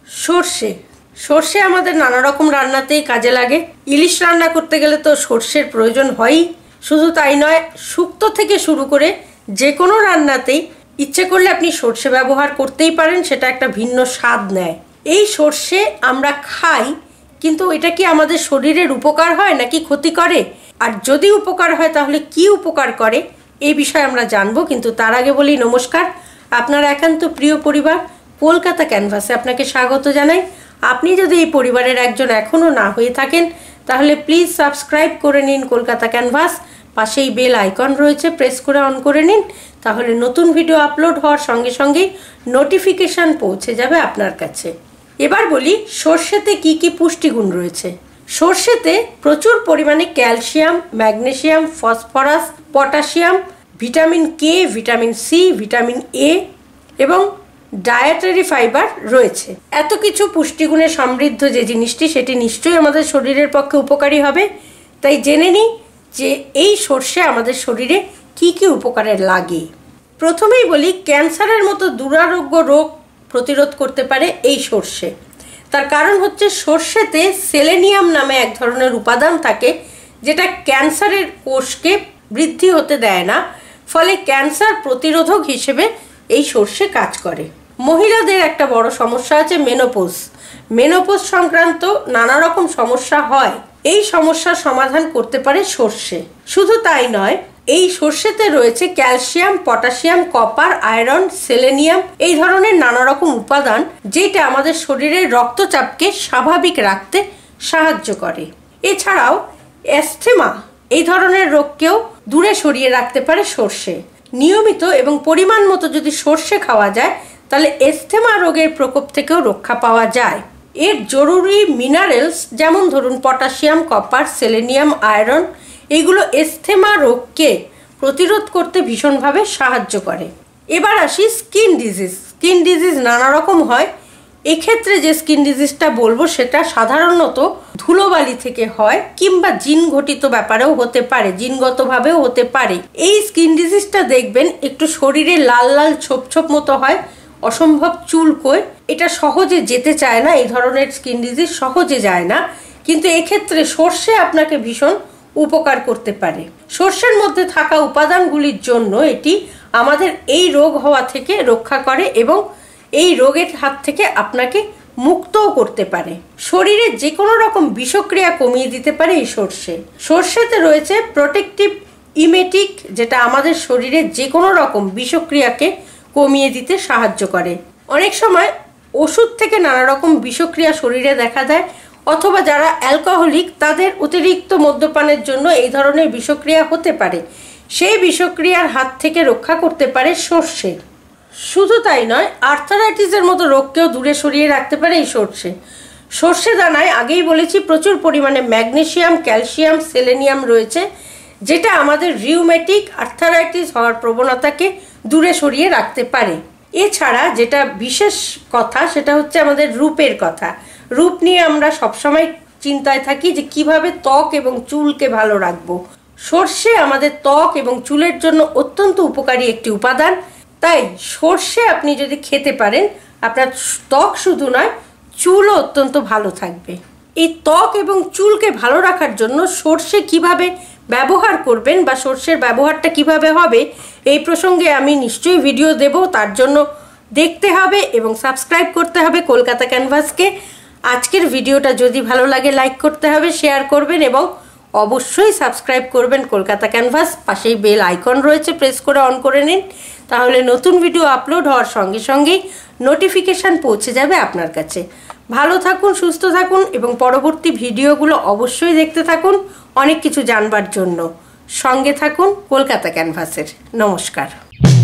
সর্ষে সর্ষে আমাদের নানা রকম রান্নাতেই কাজে লাগে। ইলিশ রান্না করতে গেলে তো সর্ষের প্রয়োজন হয়ই। শুধু তাই নয়, শুক্তো থেকে শুরু করে যে কোনো রান্নাতেই ইচ্ছে করলে আপনি সর্ষে ব্যবহার করতেই পারেন, সেটা একটা ভিন্ন স্বাদ নেয়। এই সর্ষে আমরা খাই, কিন্তু এটা কি আমাদের শরীরের উপকার হয় নাকি ক্ষতি করে? আর যদি উপকার হয় তাহলে কি উপকার করে, এই বিষয়ে আমরা জানবো। কিন্তু তার আগে বলি নমস্কার, আপনার একান্ত প্রিয় পরিবার কলকাতা ক্যানভাসে আপনাকে স্বাগত জানাই। আপনি যদি এই পরিবারের একজন এখনও না হয়ে থাকেন তাহলে প্লিজ সাবস্ক্রাইব করে নিন কলকাতা ক্যানভাস। পাশেই বেল আইকন রয়েছে, প্রেস করে অন করে নিন, তাহলে নতুন ভিডিও আপলোড হওয়ার সঙ্গে সঙ্গেই নোটিফিকেশান পৌঁছে যাবে আপনার কাছে। এবার বলি সর্ষেতে কি কি পুষ্টিগুণ রয়েছে। সর্ষেতে প্রচুর পরিমাণে calcium, magnesium, phosphorus, potassium, vitamin K, vitamin C, vitamin A এবং ডায়েটারি ফাইবার রয়েছে। এত কিছু পুষ্টিগুণে সমৃদ্ধ যে জিনিসটি, সেটি নিশ্চয়ই আমাদের শরীরের পক্ষে উপকারী হবে। তাই জেনে নিই যে এই সর্ষে আমাদের শরীরে কি কি উপকারে লাগে। প্রথমেই বলি, ক্যান্সারের মতো দুরারোগ্য রোগ প্রতিরোধ করতে পারে এই সর্ষে। তার কারণ হচ্ছে সর্ষেতে সেলেনিয়াম নামে এক ধরনের উপাদান থাকে, যেটা ক্যান্সারের কোষকে বৃদ্ধি হতে দেয় না, ফলে ক্যান্সার প্রতিরোধক হিসেবে এই সর্ষে কাজ করে। মহিলাদের একটা বড় সমস্যা আছে মেনোপজ সংক্রান্ত নানা রকম সমস্যা হয়। এই সমস্যার সমাধান করতে পারে সর্ষে। শুধু তাই নয়, এই সর্ষেতে রয়েছে calcium, potassium, copper, iron, selenium, এই ধরনের নানা রকম উপাদান, যেটা আমাদের শরীরের রক্তচাপকে স্বাভাবিক রাখতে সাহায্য করে। এছাড়াও অ্যাস্থমা এই ধরনের রোগকেও দূরে সরিয়ে রাখতে পারে সর্ষে। নিয়মিত এবং পরিমাণ মতো যদি সর্ষে খাওয়া যায় তাহলে অ্যাস্থমা রোগের প্রকোপ থেকেও রক্ষা পাওয়া যায়। এর জরুরি মিনারেলস যেমন ধরুন পটাশিয়াম, কপার, সেলেনিয়াম, আয়রন, এইগুলো অ্যাস্থমা রোগকে প্রতিরোধ করতে ভীষণভাবে সাহায্য করে। এবার আসি স্কিন ডিজিজ নানা রকম হয়। এক্ষেত্রে যে স্কিন ডিজিজটা বলবো সেটা সাধারণত ধুলোবালি থেকে হয়, কিংবা জিনঘটিত ব্যাপারেও হতে পারে, জিনগতভাবেও হতে পারে। এই স্কিন ডিজিজটা দেখবেন একটু শরীরে লাল লাল ছোপ ছোপ মতো হয়, অসম্ভব চুলকোয়, এটা সহজে যেতে চায় না। এই ধরনের স্কিন ডিজিজ সহজে যায় না, কিন্তু এক্ষেত্রে সর্ষে আপনাকে ভীষণ উপকার করতে পারে। সর্ষের মধ্যে থাকা উপাদানগুলির জন্য এটি আমাদের এই রোগ হওয়া থেকে রক্ষা করে এবং এই রোগের হাত থেকে আপনাকে মুক্তও করতে পারে। শরীরে যে কোনো রকম বিষক্রিয়া কমিয়ে দিতে পারে এই সর্ষেতে রয়েছে প্রোটেক্টিভ ইমেটিক, যেটা আমাদের শরীরে যে কোনো রকম বিষক্রিয়াকে কমিয়ে দিতে সাহায্য করে। অনেক সময় ওষুধ থেকে নানা রকম বিষক্রিয়া শরীরে দেখা দেয়, অথবা যারা অ্যালকোহলিক তাদের অতিরিক্ত মদ্যপানের জন্য এই ধরনের বিষক্রিয়া হতে পারে। সেই বিষক্রিয়ার হাত থেকে রক্ষা করতে পারে সর্ষে। শুধু তাই নয়, আর্থারাইটিসের মতো রোগকেও দূরে সরিয়ে রাখতে পারে এই সর্ষে দানায় আগেই বলেছি প্রচুর পরিমাণে ম্যাগনেসিয়াম, ক্যালসিয়াম, সেলেনিয়াম রয়েছে, যেটা আমাদের রিউমেটিক আর্থারাইটিস হওয়ার প্রবণতাকে দূরে সরিয়ে রাখতে পারে। এছাড়া যেটা বিশেষ কথা সেটা হচ্ছে আমাদের রূপের কথা। রূপ নিয়ে আমরা সবসময় চিন্তায় থাকি যে কিভাবে ত্বক এবং চুলকে ভালো রাখবো। সর্ষে আমাদের ত্বক এবং চুলের জন্য অত্যন্ত উপকারী একটি উপাদান। তাই সর্ষে আপনি যদি খেতে পারেন, আপনার ত্বক শুধু নয়, চুলও অত্যন্ত ভালো থাকবে। এই ত্বক এবং চুলকে ভালো রাখার জন্য সর্ষে কিভাবে ব্যবহার করবেন বা সর্ষের ব্যবহারটা কিভাবে হবে, এই প্রসঙ্গে আমি নিশ্চয়ই ভিডিও দেব। তার জন্য দেখতে হবে এবং সাবস্ক্রাইব করতে হবে কলকাতা ক্যানভাসকে। আজকের ভিডিওটা যদি ভালো লাগে লাইক করতে হবে, শেয়ার করবেন এবং অবশ্যই সাবস্ক্রাইব করবেন কলকাতা ক্যানভাস। পাশেই বেল আইকন রয়েছে, প্রেস করে অন করে নিন, তাহলে নতুন ভিডিও আপলোড হওয়ার সঙ্গে সঙ্গেই নোটিফিকেশান পৌঁছে যাবে আপনার কাছে। ভালো থাকুন, সুস্থ থাকুন এবং পরবর্তী ভিডিওগুলো অবশ্যই দেখতে থাকুন অনেক কিছু জানবার জন্য। সঙ্গে থাকুন কলকাতা ক্যানভাসের। নমস্কার।